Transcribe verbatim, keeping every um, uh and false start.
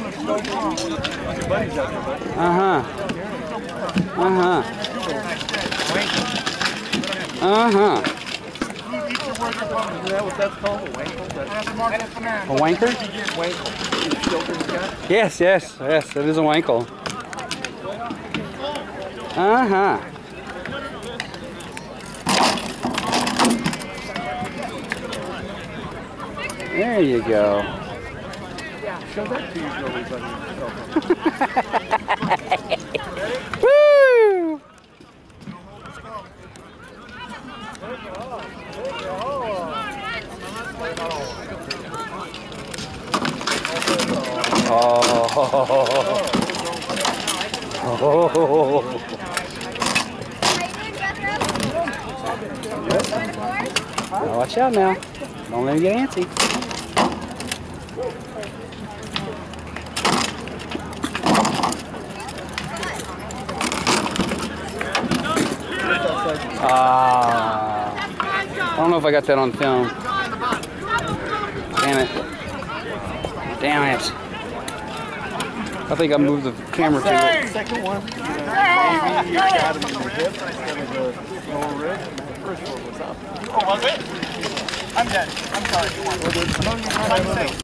Uh-huh. Uh-huh. Uh-huh. Is that what that's called? A wankle? A wanker? Wankle. Yes, yes, yes, it is a wankle. Uh-huh. There you go. Show that to you, everybody. Woo! Oh. Oh. Now watch out now. Don't let him get antsy. Ah. I don't know if I got that on film. Damn it. Damn it. I think I moved the camera to the second one. Maybe you got him in the hip instead of the lower rib. The first one was up. Oh, was it? I'm dead. I'm sorry.